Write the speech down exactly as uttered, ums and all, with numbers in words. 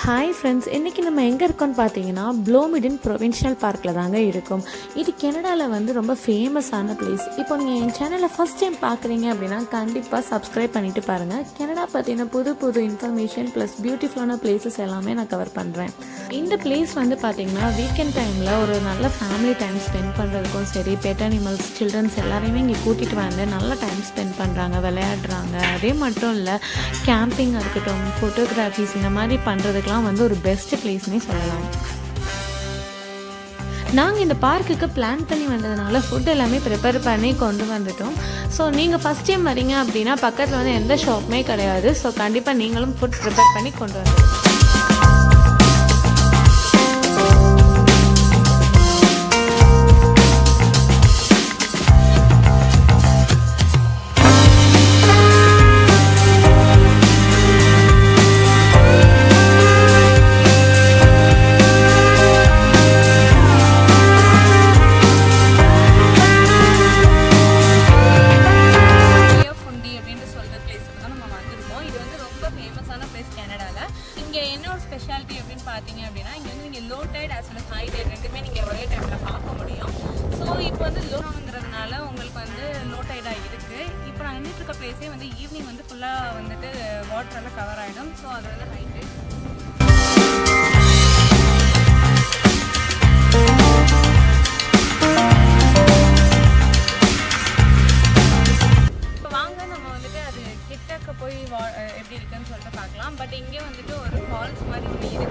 Hi friends, இன்னைக்கு நம்ம எங்க இருக்கோம்னு பாத்தீங்கன்னா Blomidon Provincial Parkல தாங்க இருக்கோம். இது கனடால வந்து ரொம்ப ஃபேமஸான பிளேஸ். இப்போ நீங்க என் சேனலை ஃபர்ஸ்ட் டைம் பார்க்கறீங்க அப்படினா கண்டிப்பா Subscribe பண்ணிட்டு பாருங்க. கனடா பத்தின புது புது இன்ஃபர்மேஷன் ப்ளஸ் பியூட்டிஃபுல்லான பிளேसेस எல்லாமே நான் கவர் பண்றேன். இந்த பிளேஸ் வந்து பாத்தீங்கன்னா வீக்கெண்ட் டைம்ல ஒரு நல்ல ஃபேமிலி டைம் ஸ்பெண்ட் பண்றதுக்கும் சரி, பெட் அனிமல்ஸ், சில்ட்ரன்ஸ் எல்லாரையுமே இங்க கூட்டிட்டு வந்து நல்ல டைம் ஸ்பெண்ட் பண்றாங்க, விளையாடுறாங்க. அதே மட்டும் இல்ல கேம்பிங் இருக்கட்டும், ஃபோட்டோகிராஃபிஸ் இந்த மாதிரி பண்றதுக்கு வந்து ஒரு பெஸ்ட் பிளேஸ்னே சொல்லலாம். நாங்கள் இந்த பார்க்குக்கு பிளான் பண்ணி வந்ததுனால ஃபுட் எல்லாமே ப்ரிப்பேர் பண்ணி கொண்டு வந்துட்டோம். ஸோ நீங்கள் ஃபஸ்ட் டைம் வரீங்க அப்படின்னா பக்கத்தில் வந்து எந்த ஷாப்புமே கிடையாது. ஸோ கண்டிப்பாக நீங்களும் ஃபுட் ப்ரிப்பேர் பண்ணி கொண்டு வந்துடுங்க. இங்கே என்ன ஒரு ஸ்பெஷாலிட்டி அப்படின்னு பார்த்தீங்க அப்படின்னா இங்கே வந்து நீங்கள் low tide as well high tide ரெண்டுமே நீங்கள் ஒரே டைமில் பார்க்க முடியும். ஸோ இப்போ வந்து லோங்கிறதுனால உங்களுக்கு வந்து லோ டைடாக இருக்குது. இப்போ நான் நின்றுட்டு இருக்க பிளேஸே வந்து ஈவினிங் வந்து ஃபுல்லாக வந்துட்டு வாட்டரெல்லாம் கவர் ஆகிடும். ஸோ அது வந்து ஹை டைட். போய் எப்படி இருக்குன்னு சொல்லிட்டு பார்க்கலாம். பட் இங்கே வந்துட்டு ஒரு ஃபால்ஸ் மாதிரி ஒன்று